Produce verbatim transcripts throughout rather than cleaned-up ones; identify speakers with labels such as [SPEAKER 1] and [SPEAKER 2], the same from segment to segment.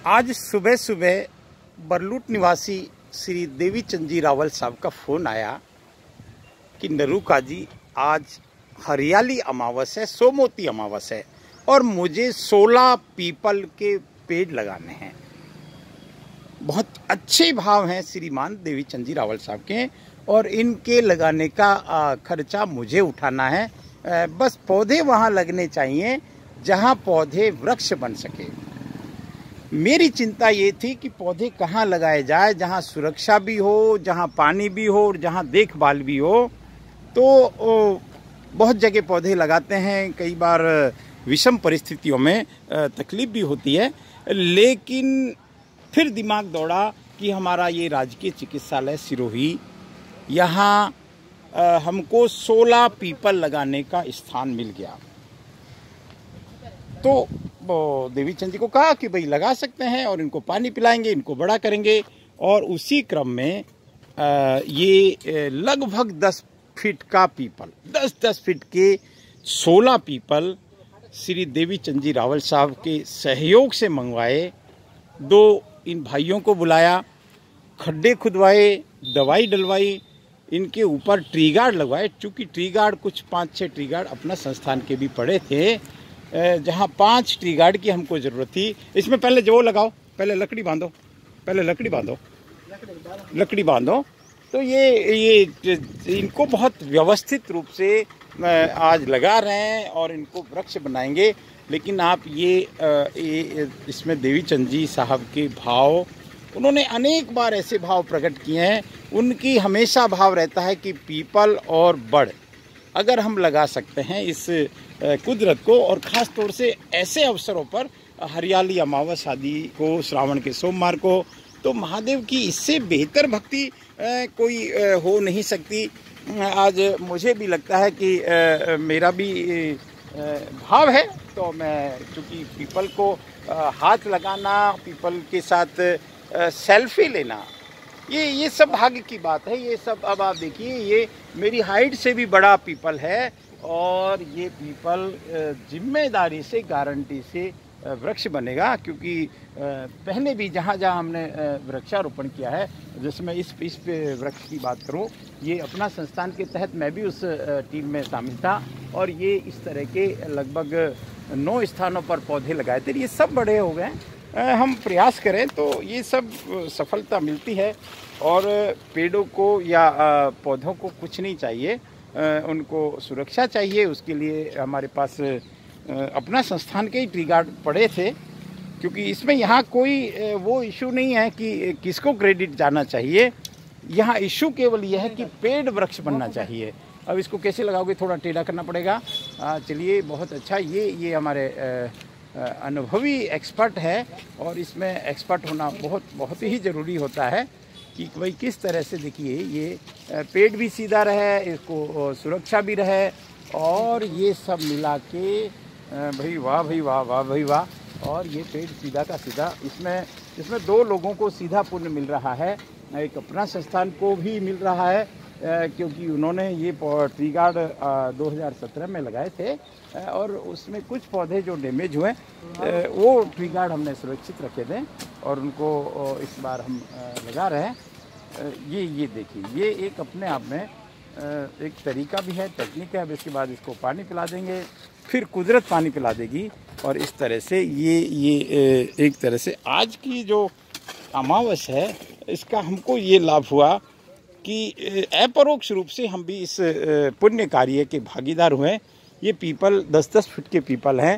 [SPEAKER 1] आज सुबह सुबह बरलूट निवासी श्री देवी चंद जी रावल साहब का फ़ोन आया कि नरूका जी आज हरियाली अमावस है, सोमवती अमावस है और मुझे सोलह पीपल के पेड़ लगाने हैं। बहुत अच्छे भाव हैं श्रीमान देवी चंद जी रावल साहब के और इनके लगाने का खर्चा मुझे उठाना है। बस पौधे वहाँ लगने चाहिए जहाँ पौधे वृक्ष बन सके। मेरी चिंता ये थी कि पौधे कहाँ लगाए जाए जहाँ सुरक्षा भी हो, जहाँ पानी भी हो और जहाँ देखभाल भी हो। तो बहुत जगह पौधे लगाते हैं, कई बार विषम परिस्थितियों में तकलीफ भी होती है, लेकिन फिर दिमाग दौड़ा कि हमारा ये राजकीय चिकित्सालय सिरोही, यहाँ हमको सोलह पीपल लगाने का स्थान मिल गया। तो देवी चंद जी को कहा कि भाई लगा सकते हैं और इनको पानी पिलाएंगे, इनको बड़ा करेंगे। और उसी क्रम में ये लगभग दस फीट का पीपल, दस दस फीट के सोलह पीपल श्री देवी चंद जी रावल साहब के सहयोग से मंगवाए। दो इन भाइयों को बुलाया, खड्डे खुदवाए, दवाई डलवाई, इनके ऊपर ट्री गार्ड लगवाए। चूँकि ट्री गार्ड कुछ पाँच छः ट्री गार्ड अपना संस्थान के भी पड़े थे, जहाँ पांच ट्री गार्ड की हमको ज़रूरत थी। इसमें पहले जो लगाओ, पहले लकड़ी बांधो, पहले लकड़ी बांधो, लकड़ी बांधो। तो ये ये इनको बहुत व्यवस्थित रूप से आज लगा रहे हैं और इनको वृक्ष बनाएंगे। लेकिन आप ये, ये इसमें देवी चंद जी साहब के भाव, उन्होंने अनेक बार ऐसे भाव प्रकट किए हैं। उनकी हमेशा भाव रहता है कि पीपल और बड़ अगर हम लगा सकते हैं इस कुदरत को, और ख़ास तौर से ऐसे अवसरों पर हरियाली अमावस आदि को, श्रावण के सोमवार को, तो महादेव की इससे बेहतर भक्ति कोई हो नहीं सकती। आज मुझे भी लगता है कि मेरा भी भाव है, तो मैं चूँकि पीपल को हाथ लगाना, पीपल के साथ सेल्फी लेना, ये ये सब भाग्य की बात है। ये सब अब आप देखिए, ये मेरी हाइट से भी बड़ा पीपल है और ये पीपल जिम्मेदारी से, गारंटी से वृक्ष बनेगा। क्योंकि पहले भी जहाँ जहाँ हमने वृक्षारोपण किया है, जैसे मैं इस इस वृक्ष की बात करूँ, ये अपना संस्थान के तहत मैं भी उस टीम में शामिल था और ये इस तरह के लगभग नौ स्थानों पर पौधे लगाए थे। ये सब बड़े हो गए। हम प्रयास करें तो ये सब सफलता मिलती है। और पेड़ों को या पौधों को कुछ नहीं चाहिए, उनको सुरक्षा चाहिए। उसके लिए हमारे पास अपना संस्थान के ही ट्री गार्ड पड़े थे। क्योंकि इसमें यहाँ कोई वो इशू नहीं है कि किसको क्रेडिट जाना चाहिए, यहाँ इशू केवल यह है कि पेड़ वृक्ष बनना चाहिए। अब इसको कैसे लगाओगे, थोड़ा टेढ़ा करना पड़ेगा। चलिए, बहुत अच्छा। ये ये हमारे अनुभवी एक्सपर्ट है और इसमें एक्सपर्ट होना बहुत बहुत ही ज़रूरी होता है कि भाई किस तरह से, देखिए, ये पेड़ भी सीधा रहे, इसको सुरक्षा भी रहे, और ये सब मिला के भाई वाह भाई वाह वाह भाई वाह। और ये पेड़ सीधा का सीधा, इसमें इसमें दो लोगों को सीधा पुण्य मिल रहा है। एक अपना संस्थान को भी मिल रहा है, क्योंकि उन्होंने ये ट्री गार्ड दो हज़ार सत्रह में लगाए थे और उसमें कुछ पौधे जो डैमेज हुए, वो ट्री गार्ड हमने सुरक्षित रखे थे और उनको इस बार हम लगा रहे हैं। ये ये देखिए, ये एक अपने आप में एक तरीका भी है, टेक्निक है। अब इसके बाद इसको पानी पिला देंगे, फिर कुदरत पानी पिला देगी और इस तरह से ये ये एक तरह से आज की जो अमावस है, इसका हमको ये लाभ हुआ कि अपरोक्ष रूप से हम भी इस पुण्य कार्य के भागीदार हुए। ये पीपल दस दस फीट के पीपल हैं।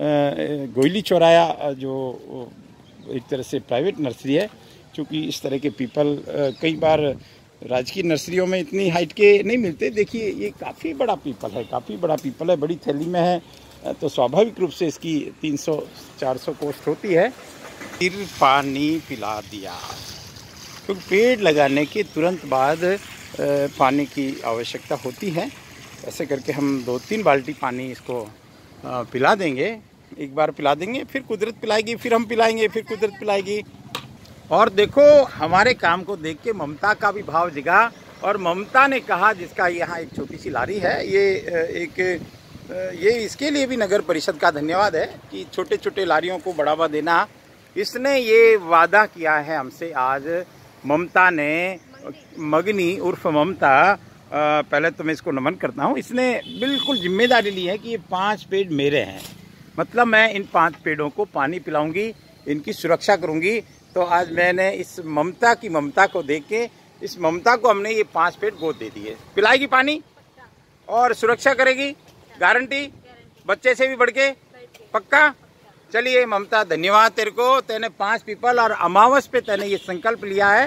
[SPEAKER 1] गोयली चौराया जो एक तरह से प्राइवेट नर्सरी है, क्योंकि इस तरह के पीपल कई बार राजकीय नर्सरियों में इतनी हाइट के नहीं मिलते। देखिए, ये काफ़ी बड़ा पीपल है, काफ़ी बड़ा पीपल है, बड़ी थैली में है, तो स्वाभाविक रूप से इसकी तीन सौ चार सौ कोस्ट होती है। फिर पानी पिला दिया, क्योंकि तो पेड़ लगाने के तुरंत बाद पानी की आवश्यकता होती है। ऐसे करके हम दो तीन बाल्टी पानी इसको पिला देंगे। एक बार पिला देंगे, फिर कुदरत पिलाएगी, फिर हम पिलाएंगे, फिर कुदरत पिलाएगी। और देखो, हमारे काम को देख के ममता का भी भाव जगा और ममता ने कहा, जिसका यहाँ एक छोटी सी लारी है, ये एक ये इसके लिए भी नगर परिषद का धन्यवाद है कि छोटे छोटे लारियों को बढ़ावा देना इसने ये वादा किया है हमसे आज, ममता ने, मगनी उर्फ ममता, पहले तो मैं इसको नमन करता हूँ। इसने बिल्कुल जिम्मेदारी ली है कि ये पांच पेड़ मेरे हैं, मतलब मैं इन पांच पेड़ों को पानी पिलाऊंगी, इनकी सुरक्षा करूंगी। तो आज मैंने इस ममता की ममता को देख के, इस ममता को हमने ये पांच पेड़ गोद दे दिए। पिलाएगी पानी और सुरक्षा करेगी, गारंटी, बच्चे से भी बढ़ के, पक्का। चलिए ममता, धन्यवाद तेरे को, तेने पांच पीपल और अमावस पे तेने ये संकल्प लिया है,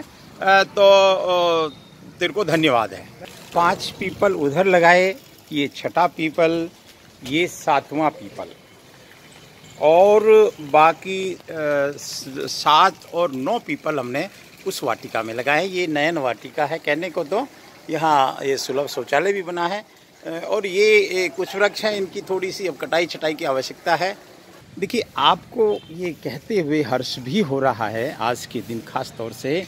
[SPEAKER 1] तो तेरे को धन्यवाद है। पांच पीपल उधर लगाए, ये छठा पीपल, ये सातवां पीपल, और बाकी सात और नौ पीपल हमने उस वाटिका में लगाए। ये नयन वाटिका है कहने को, तो यहाँ ये सुलभ शौचालय भी बना है, और ये कुछ वृक्ष हैं, इनकी थोड़ी सी अब कटाई छटाई की आवश्यकता है। देखिए, आपको ये कहते हुए हर्ष भी हो रहा है आज के दिन खास तौर से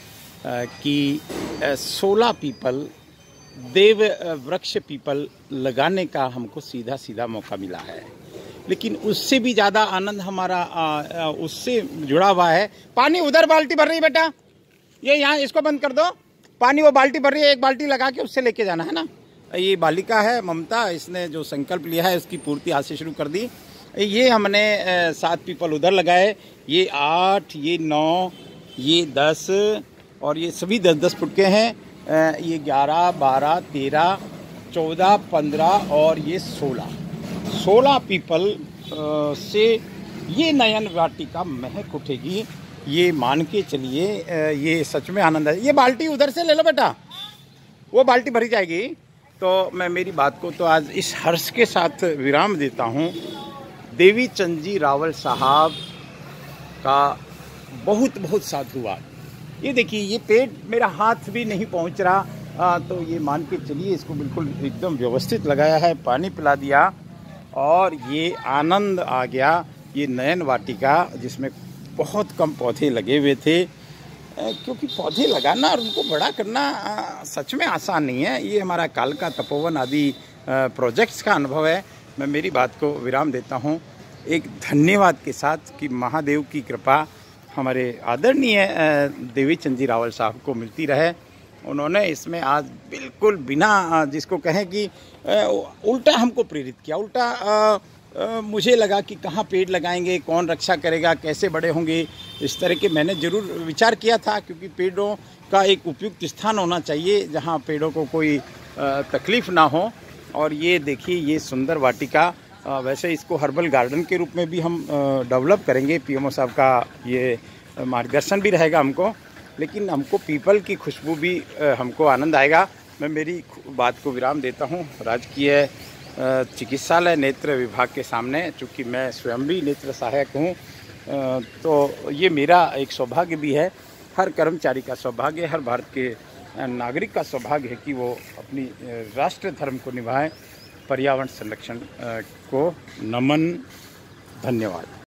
[SPEAKER 1] कि सोलह पीपल, देव वृक्ष पीपल लगाने का हमको सीधा सीधा मौका मिला है। लेकिन उससे भी ज़्यादा आनंद हमारा उससे जुड़ा हुआ है। पानी उधर बाल्टी भर रही है बेटा, ये यहाँ इसको बंद कर दो, पानी वो बाल्टी भर रही है, एक बाल्टी लगा के उससे लेके जाना है ना। ये बालिका है ममता, इसने जो संकल्प लिया है उसकी पूर्ति आज से शुरू कर दी। ये हमने सात पीपल उधर लगाए, ये आठ, ये नौ, ये दस, और ये सभी दस दस फुट के हैं। ये ग्यारह, बारह, तेरह, चौदह, पंद्रह और ये सोलह सोलह पीपल से ये नयन वाटिका महक उठेगी, ये मान के चलिए। ये सच में आनंद है। ये बाल्टी उधर से ले लो बेटा, वो बाल्टी भरी जाएगी। तो मैं मेरी बात को तो आज इस हर्ष के साथ विराम देता हूँ। देवी चंद जी रावल साहब का बहुत बहुत साधुवाद। ये देखिए, ये पेड़ मेरा हाथ भी नहीं पहुंच रहा, आ, तो ये मान के चलिए इसको बिल्कुल एकदम व्यवस्थित लगाया है, पानी पिला दिया, और ये आनंद आ गया। ये नयन वाटिका जिसमें बहुत कम पौधे लगे हुए थे, क्योंकि पौधे लगाना और उनको बड़ा करना आ, सच में आसान नहीं है। ये हमारा कालका तपोवन आदि प्रोजेक्ट्स का अनुभव है। मैं मेरी बात को विराम देता हूँ एक धन्यवाद के साथ कि महादेव की कृपा हमारे आदरणीय देवी चंद जी रावल साहब को मिलती रहे। उन्होंने इसमें आज बिल्कुल बिना जिसको कहें कि उल्टा हमको प्रेरित किया। उल्टा आ, आ, मुझे लगा कि कहाँ पेड़ लगाएंगे, कौन रक्षा करेगा, कैसे बड़े होंगे, इस तरह के मैंने ज़रूर विचार किया था, क्योंकि पेड़ों का एक उपयुक्त स्थान होना चाहिए जहाँ पेड़ों को कोई तकलीफ़ ना हो। और ये देखिए, ये सुंदर वाटिका, आ, वैसे इसको हर्बल गार्डन के रूप में भी हम डेवलप करेंगे। पीएमओ साहब का ये मार्गदर्शन भी रहेगा हमको, लेकिन हमको पीपल की खुशबू भी आ, हमको आनंद आएगा। मैं मेरी बात को विराम देता हूँ राजकीय चिकित्सालय नेत्र विभाग के सामने, चूँकि मैं स्वयं भी नेत्र सहायक हूँ, तो ये मेरा एक सौभाग्य भी है। हर कर्मचारी का सौभाग्य, हर भारत के नागरिक का सौभाग्य है कि वो अपनी राष्ट्र धर्म को निभाएं। पर्यावरण संरक्षण को नमन, धन्यवाद।